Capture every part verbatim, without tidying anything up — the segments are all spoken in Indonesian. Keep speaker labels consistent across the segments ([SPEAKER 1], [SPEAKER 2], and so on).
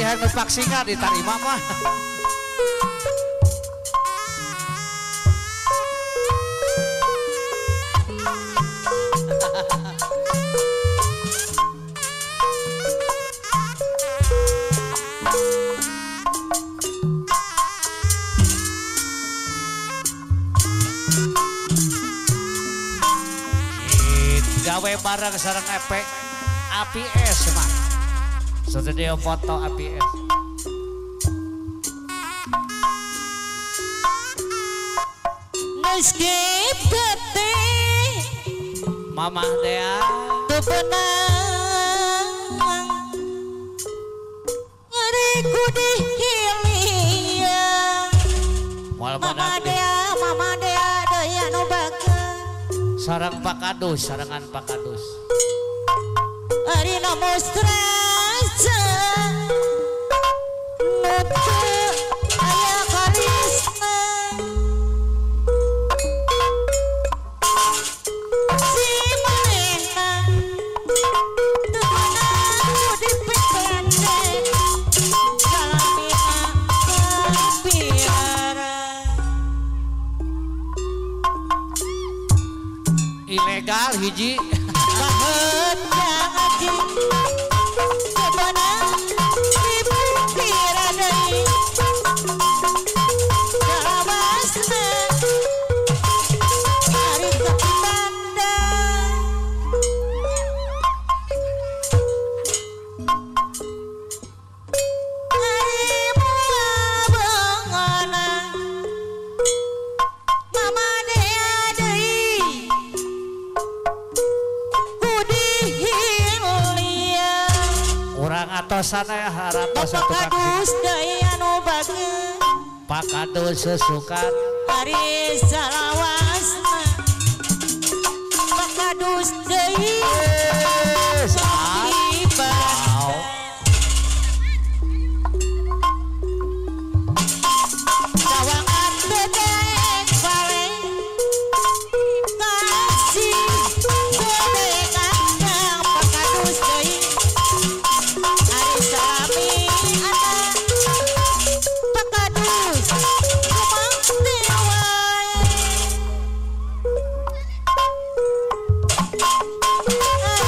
[SPEAKER 1] yang dipaksingan diterima mah. Gawe bareng sareng efek A P S mah. Studio foto A P S.
[SPEAKER 2] Neskip tete
[SPEAKER 1] Mama Dea
[SPEAKER 2] tebenang ngeriku di hilia. Mama Dea, Mama Dea daya nu bageus.
[SPEAKER 1] sarang Pak Kadus, sarangan Pak Kadus.
[SPEAKER 2] Ari nomo strasa nutu aya karisma si manena tukana budi pepende galamina kepiara
[SPEAKER 1] Ilegal hiji
[SPEAKER 2] banget aji kebenang dipikir deui jawasna ari ketanda ari mua bangana Mama Dea deui
[SPEAKER 1] orang atosan ya haratos satu
[SPEAKER 2] Pak Kadus daya nu bageus
[SPEAKER 1] Pak Kadus sesukan
[SPEAKER 2] ari salawasna Pak Kadus deui sapi barang cawangan bedek bale kasih bedek kandang Pak Kadus deui ari salami anak Pak Kadus kumangti wae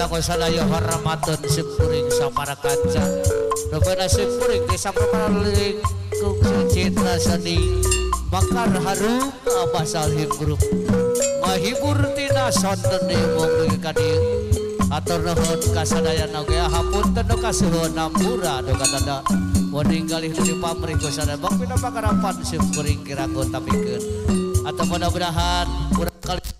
[SPEAKER 1] kanggo sadaya hormatun simkuring sapara kanca rupana simkuring desa perpaling kung cinta seni bakar harum abah salhim grup ngahibur tina sonten mung kadi atur nuhun kasadayana ge hapunten nu kasuhun nampura do katanda wading galih di pamrih kusada bang pina pakarapan simkuring kirago tapikeun atau mudah-mudahan urang kali